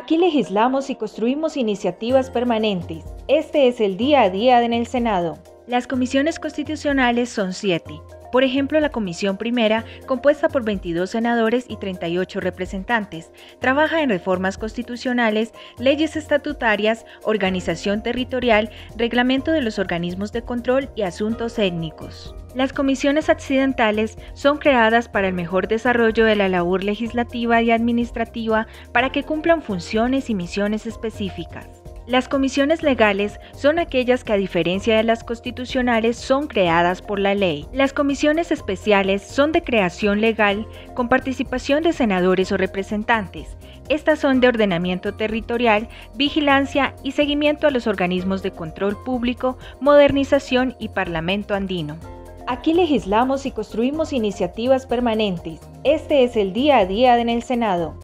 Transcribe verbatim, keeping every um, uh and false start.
Aquí legislamos y construimos iniciativas permanentes. Este es el día a día en el Senado. Las comisiones constitucionales son siete. Por ejemplo, la Comisión Primera, compuesta por veintidós senadores y treinta y ocho representantes, trabaja en reformas constitucionales, leyes estatutarias, organización territorial, reglamento de los organismos de control y asuntos étnicos. Las comisiones accidentales son creadas para el mejor desarrollo de la labor legislativa y administrativa para que cumplan funciones y misiones específicas. Las comisiones legales son aquellas que, a diferencia de las constitucionales, son creadas por la ley. Las comisiones especiales son de creación legal con participación de senadores o representantes. Estas son de ordenamiento territorial, vigilancia y seguimiento a los organismos de control público, modernización y Parlamento andino. Aquí legislamos y construimos iniciativas permanentes. Este es el día a día en el Senado.